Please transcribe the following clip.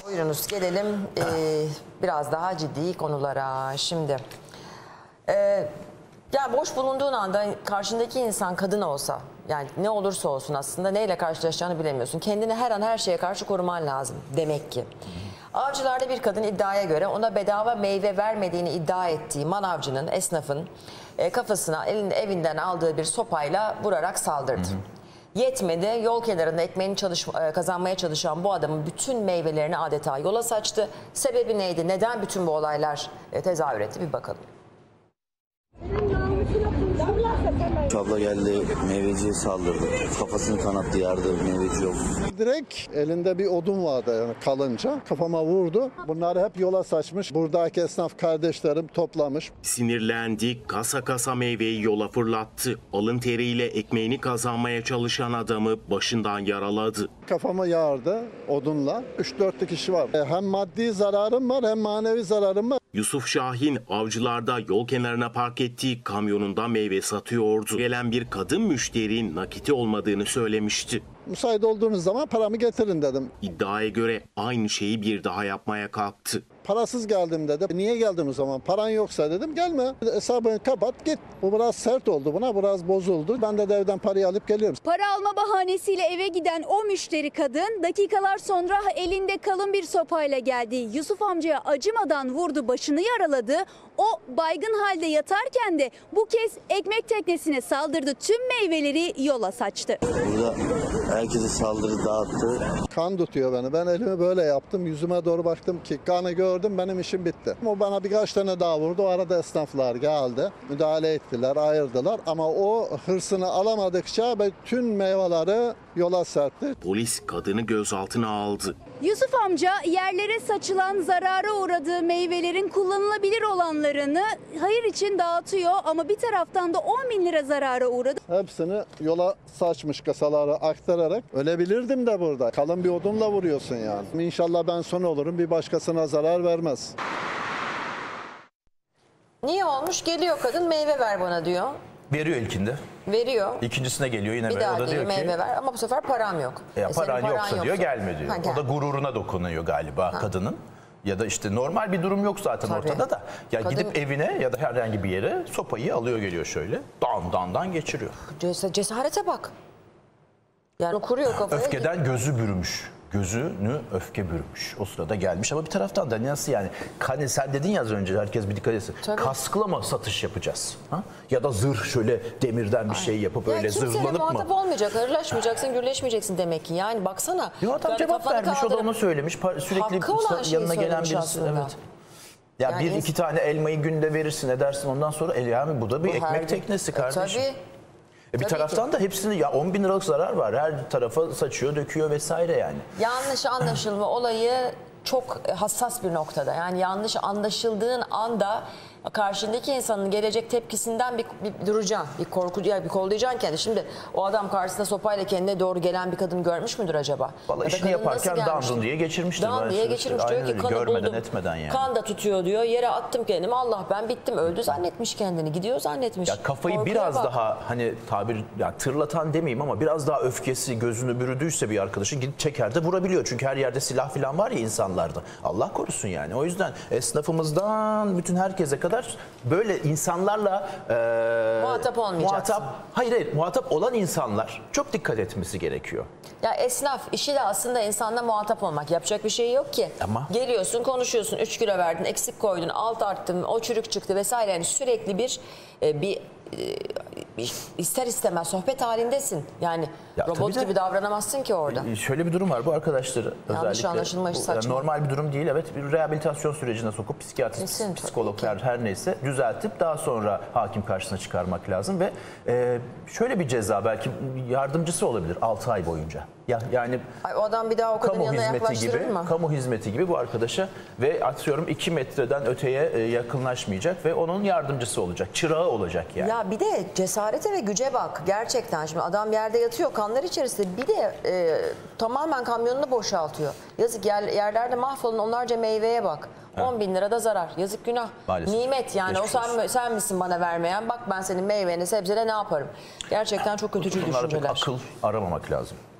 Buyurunuz gelelim biraz daha ciddi konulara. Şimdi ya boş bulunduğun anda karşındaki insan kadın olsa, yani ne olursa olsun aslında neyle karşılaşacağını bilemiyorsun. Kendini her an her şeye karşı koruman lazım demek ki. Avcılar'da bir kadın iddiaya göre ona bedava meyve vermediğini iddia ettiği manavcının, esnafın kafasına evinden aldığı bir sopayla vurarak saldırdı. Yetmedi, yol kenarında ekmeğini kazanmaya çalışan bu adamın bütün meyvelerini adeta yola saçtı. Sebebi neydi? Neden bütün bu olaylar tezahür etti? Bir bakalım. Abla geldi, meyveciye saldırdı. Kafasını kanattı, yardı, meyveci yok. Direkt elinde bir odun vardı yani kalınca. Kafama vurdu. Bunları hep yola saçmış. Buradaki esnaf kardeşlerim toplamış. Sinirlendi, kasa kasa meyveyi yola fırlattı. Alın teriyle ekmeğini kazanmaya çalışan adamı başından yaraladı. Kafama yardı odunla. 3-4 kişi var. Hem maddi zararım var hem manevi zararım var. Yusuf Şahin Avcılar'da yol kenarına park ettiği kamyonunda meyve satıyordu. Gelen bir kadın müşteri nakiti olmadığını söylemişti. Müsait olduğunuz zaman paramı getirin dedim. İddiaya göre aynı şeyi bir daha yapmaya kalktı. Parasız geldim dedi. Niye geldin o zaman? Paran yoksa dedim gelme. Hesabını kapat git. Bu biraz sert oldu buna. Biraz bozuldu. Ben de evden parayı alıp geliyorum. Para alma bahanesiyle eve giden o müşteri kadın dakikalar sonra elinde kalın bir sopayla geldi. Yusuf amcaya acımadan vurdu, başını yaraladı. O baygın halde yatarken de bu kez ekmek teknesine saldırdı. Tüm meyveleri yola saçtı. Burada herkese saldırı dağıttı. Kan tutuyor beni. Ben elimi böyle yaptım. Yüzüme doğru baktım ki kanı gördüm. Benim işim bitti. O bana birkaç tane daha vurdu. O arada esnaflar geldi. Müdahale ettiler, ayırdılar. Ama o hırsını alamadıkça bütün meyveleri yola serpti. Polis kadını gözaltına aldı. Yusuf amca yerlere saçılan, zarara uğradığı meyvelerin kullanılabilir olanlarını hayır için dağıtıyor ama bir taraftan da 10.000 lira zarara uğradı. Hepsini yola saçmış kasalara aktararak. Ölebilirdim de burada. Kalın bir odunla vuruyorsun yani. İnşallah ben son olurum. Bir başkasına zarar vermez. Niye olmuş? Geliyor kadın, meyve ver bana diyor. Veriyor ilkinde. Veriyor. İkincisine geliyor yine Bir böyle. daha O da diyor meyve ki ver ama bu sefer param yok. paran yoksa diyor gelme diyor. Ha, O da gururuna dokunuyor galiba kadının. Ya da işte normal bir durum yok zaten ortada da. Ya Kadın... gidip evine ya da herhangi bir yere sopayı alıyor geliyor şöyle. Dan geçiriyor. Cesarete bak. Yani kuruyor kafayı. Öfkeden gözü bürümüş. Gözünü öfke bürümüş. O sırada gelmiş ama bir taraftan da nasıl yani? Hani sen dedin ya az önce herkes bir dikkat etsin. Kaskla mı satış yapacağız? Ha? Ya da zırh şöyle demirden bir şey yapıp öyle zırhlanıp mı? Kimseyle muhatap olmayacak, hırlaşmayacaksın, gürleşmeyeceksin demek ki. Yani baksana. Yo adam cevap vermiş, o da onu söylemiş. Sürekli yanına gelen birisi. Aslında. Evet. Ya yani bir iki tane elmayı günde verirsin edersin ondan sonra yani bu da bir ekmek teknesi kardeşim. Tabii. Bir taraftan da hepsini ya 10.000 liralık zarar var. Her tarafa saçıyor, döküyor vesaire yani. Yanlış anlaşılma olayı çok hassas bir noktada. Yani yanlış anlaşıldığın anda karşındaki insanın gelecek tepkisinden bir duracaksın. Bir kollayacaksın kendini. Şimdi o adam karşısında sopayla kendine doğru gelen bir kadın görmüş müdür acaba? Vallahi işini yaparken dandun diye geçirmiştir. Dan diye geçirmiş diyor ki kanı görmeden buldum. Etmeden yani. Kan da tutuyor diyor. Yere attım kendimi. Allah ben bittim. Öldü zannetmiş kendini. Gidiyor zannetmiş. Ya kafayı Korkuya biraz bak. daha hani tabir ya tırlatan demeyeyim ama biraz daha öfkesi gözünü bürüdüyse bir arkadaşın gidip çeker de vurabiliyor. Çünkü her yerde silah falan var ya insanlarda. Allah korusun yani. O yüzden esnafımızdan bütün herkese kadar böyle insanlarla muhatap olmayacaksın. Muhatap olan insanlar çok dikkat etmesi gerekiyor. Ya esnaf işi de aslında insanla muhatap olmak. Yapacak bir şey yok ki. Ama geliyorsun, konuşuyorsun, 3 kilo verdin, eksik koydun, alt arttın, o çürük çıktı vesaire. Yani sürekli bir ister istemez sohbet halindesin. Yani ya robot gibi davranamazsın ki orada. Şöyle bir durum var bu arkadaşları özellikle. Anlaşılmış saçma. Normal bir durum değil, evet, bir rehabilitasyon sürecine sokup psikiyatrist, psikologlar her neyse düzeltip daha sonra hakim karşısına çıkarmak lazım ve şöyle bir ceza belki yardımcısı olabilir 6 ay boyunca. Yani o adam bir daha o kadının yanına yaklaştırır mı? Kamu hizmeti gibi bu arkadaşa ve atıyorum 2 metreden öteye yakınlaşmayacak ve onun yardımcısı olacak, çırağı olacak yani. Ya bir de cesarete ve güce bak gerçekten. Şimdi adam yerde yatıyor kanlar içerisinde, bir de tamamen kamyonunu boşaltıyor. Yazık yerlerde mahvolun onlarca meyveye bak. 10.000 lira da zarar. Yazık, günah. Maalesef. Nimet yani. Geçmiş o sen misin bana vermeyen? Bak ben senin meyveni sebzene ne yaparım? Gerçekten çok kötücül düşünceler. Bunlarda pek akıl aramamak lazım.